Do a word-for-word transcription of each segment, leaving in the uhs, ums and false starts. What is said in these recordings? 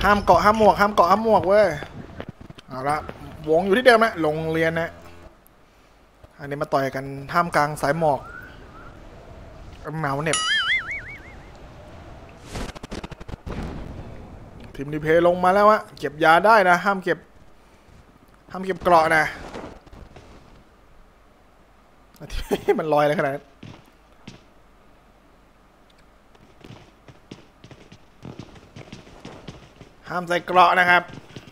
ห้ามเกาะห้ามหมวกห้ามเกาะห้ามหมวกเว้ยเอาละวงอยู่ที่เดิมนะโรงเรียนนะอันนี้มาต่อยกันท่ามกลางสายหมอกหนาวเหน็บทีมดีเพย์ลงมาแล้ววะเก็บยาได้นะห้ามเก็บห้ามเก็บเกราะนะมันลอยอะไรขนาดนั้นห้ามใส่เกราะนะครับ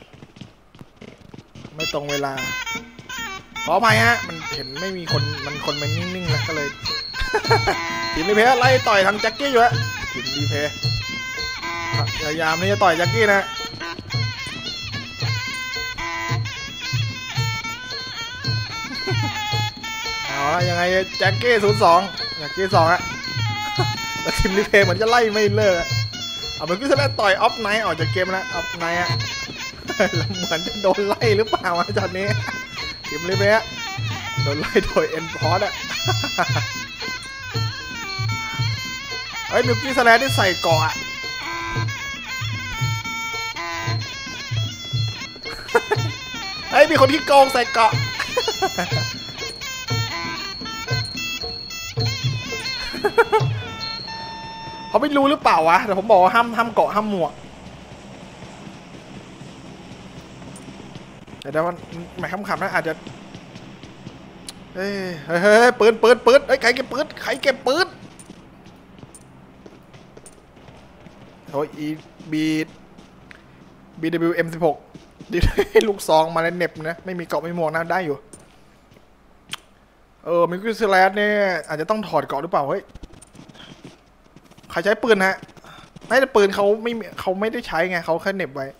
ไม่ตรงเวลาขออภัยฮะมันเห็นไม่มีคนมันคนมันนิ่งๆนะก็เลยทีมดีเพย์ไล่ต่อยทางแจ็คกี้อยู่ฮะทีมดีเพย์พยายามที่จะต่อยแจ็คกี้นะเอาละยังไงแจ็คกี้ศูนย์สองแจ็คกี้สองฮะแล้วทีมดีเพย์เหมือนจะไล่ไม่เลิกเอาเมื่อกี้แสดงต่อยออฟไนท์ออกจากเกมแล้วออฟไนท์ฮะเหมือนจะโดนไล่หรือเปล่าตอนนี้ทีมดีเพย์โดนไล่โดยเอ็นพอร์ตอะเฮ้ยมิวกี้สแลนที่ใส่เกาะเฮ้ยมีคนที่โกงใส่เกาะเขาไม่รู้หรือเปล่าวะแต่ผมบอกว่าห้ามห้ามเกาะห้ามหมวกแต่ว่าหมายคำขำนะอาจจะเฮ้ยเฮ้ยปืนปืนปืนเฮ้ยใครเก็บปืนใครเก็บปืนโอ้ยอีบีบีดับเบิลยูเอ็มสิบหกดิลูกซองมาในเน็บนะไม่มีเกาะไม่หมวกนะได้อยู่เออมิวกี้สแลนเนี่ยอาจจะต้องถอดเกาะหรือเปล่าเฮ้ยใครใช้ปืนฮะไม่แต่ปืนเขาไม่เขาไม่ได้ใช้ไงเขาแค่เน็บไว้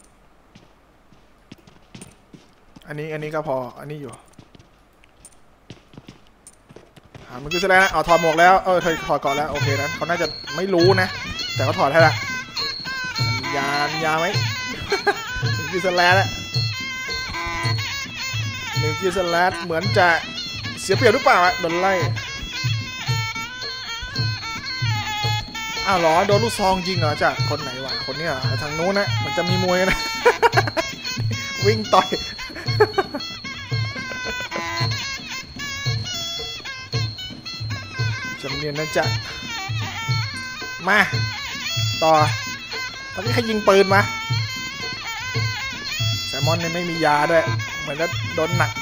อันนี้อันนี้ก็พออันนี้อยู่หามิวกี้สแลนเอาถอดหมวกแล้วเออถอดเกาะแล้วโอเคนะเขาน่าจะไม่รู้นะแต่เขาถอดให้ละยานยาไหมมิวกี้สแลนมิวกี้สแลนเหมือนจะเสียเปรียบหรือเปล่าโดนไล่อ้าวเหรอโดนลูกซองจริงเหรอจากคนไหนวะคนนี้เหรอทางนู้นนะมันจะมีมวยนะวิ่งต่อยจำเนียนนะจ๊ะมาต่อตอนนี้ใครยิงปืนมาแซมมอนเนี่ยไม่มียาด้วยเหมือนจะโดนหนัก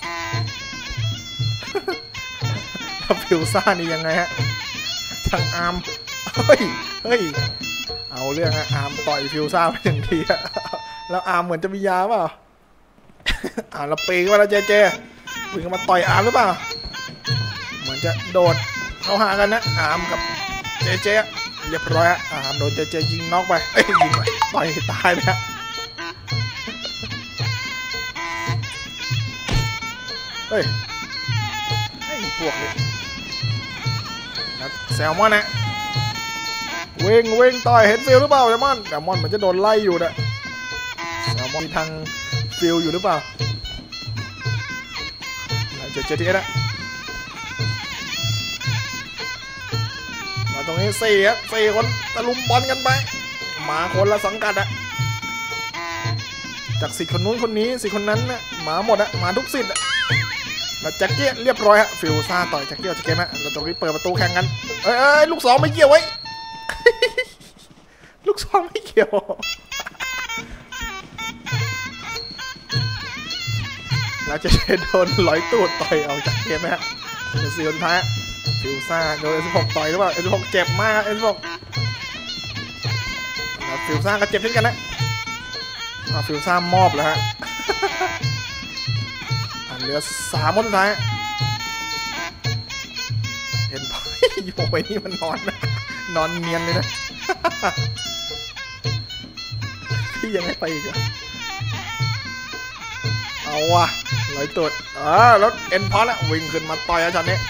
แล้วฟิวซ่านี่ยังไงฮะทางอาร์มเฮ้ยเฮ้ยเอาเรื่องอะอาร์มต่อยฟิวซ่าไปหนึ่งทีอะแล้วอาร์มเหมือนจะมียาเปล่าอ่าเราปีกว่าเราเจเจปีกมาต่อยอาร์มหรือเปล่าเหมือนจะโดดเข้าหากันนะอาร์มกับเจเจเรียบร้อยอะอาร์มโดนเจเจยิงน็อกไปเอ้ยยิงไปต่อยตายไปฮะเฮ้ยไอ้พวกนี้นะแซลมอนนะเวงเวงต่อยเห็นฟิลหรือเปล่าแซลมอนแซลมอนเหมือนจะโดนไล่อยู่นะแซลมอนมีทางฟิลอยู่หรือเปล่าเจเจทีนะมาตรงนี้สี่ครับสี่คนตะลุมบอลกันไปมาคนละสังกัดอะจากสิทธิ์คนนู้นคนนี้สิทธิ์คนนั้นนะมาหมดอะมาทุกสิทธิ์อะแล้วแจ็คเก็ตเรียบร้อยฮะฟิลซ่าต่อยแจ็คเก็ตจะเกมฮะเราตรงนี้เปิดประตูแข่งกันเอ้ยลูกสองไม่เกี่ยวไว้ลูกสองไม่เกี่ยวแล้วจะโดนลอยตูดต่อยออกจากเกมไหมฮะเดี๋ยวสี่คนท้ายฟิลซ่าโดนเอสหกต่อยหรือเปล่าเอสหกเจ็บมากเอสหกฟิลซ่าก็เจ็บเช่นกันนะฟิลซ่ามอบแล้วฮะเหลือสามคนสุดท้ายเห็นพอยโยยนี่มันนอนนะนอนเนียนเลยนะพี่ยังไม่ไปอีกอะเอาว่ะลอยตูดอ่าแล้วเอ็นพอแล้ววิ่งขึ้นมาต่อยอาจารย์นี้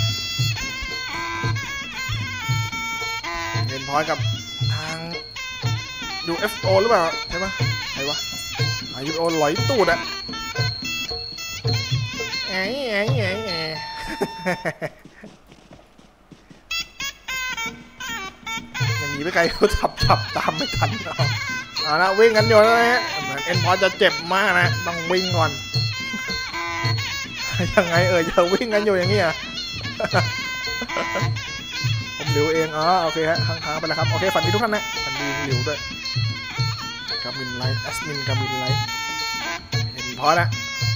เอ็นพอยกับทาง ยู เอฟ โอ หรือเปล่าใช่ไหมใครวะ ยู เอฟ โอ ลอยตูดอะไอ้ไอ้ไอ้ไอ้ยังหนีไปไกลเขาจับจับตามไม่ทันเอาเอาละวิ่งกันอยู่นะฮะเหมือนเอ็นพอจะเจ็บมากนะต้องวิ่งก่อนยังไงเอ่ยจะวิ่งกันอยู่อย่างนี้อ่ะผมหลิวเองอ๋อโอเคฮะทางๆไปแล้วครับโอเคฝันดีทุกท่านนะฝันดีหลิวด้วยกามินไลท์แอสมินกามินไลท์เห็นพอนะ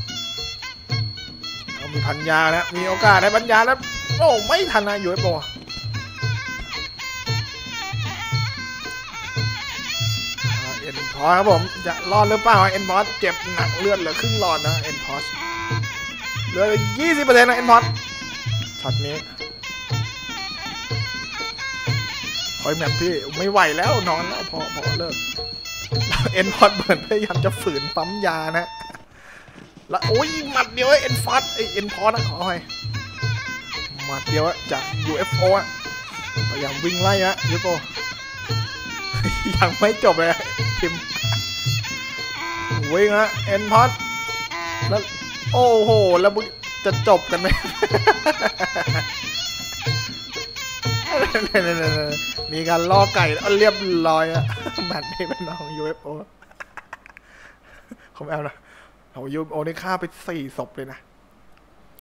เรามีพันยานะมีโอกาสได้พันยาแล้วโอ้ไม่ทันนะอยู่ไอ้โปเอ็นพอครับผมจะรอดหรือเปล่าเอ็นพอเจ็บหนักเลือดเหลือครึ่งหลอดนะเอ็นพอเหลือยี่สิบเปอร์เซ็นต์นะเอ็นพอช็อตนี้คอยแมปพี่ไม่ไหวแล้วนอนแล้วพอพอเลิกเอ็นพอดเบิร์นพยายามจะฝืนปั๊มยานะแล้วโอ้ยหมัดเดียวไอ้เอ็นฟอดไอเอ็นพอดนะขอให้หมัดเดียวจาก ยู เอฟ โอ อ่ะพยายามวิ่งไล่นะยูโกยังไม่จบเลยทีมวิ่งนะเอ็นพอดแล้วโอ้โหแล้วมึงจะจบกันไหมมีการล่อไก่แล้วเรียบร้อยอะแมตช์นี้เป็นของ ยู เอฟ โอ ผมเอานะของ ยู เอฟ โอ นี่ฆ่าไปสี่ศพเลยนะ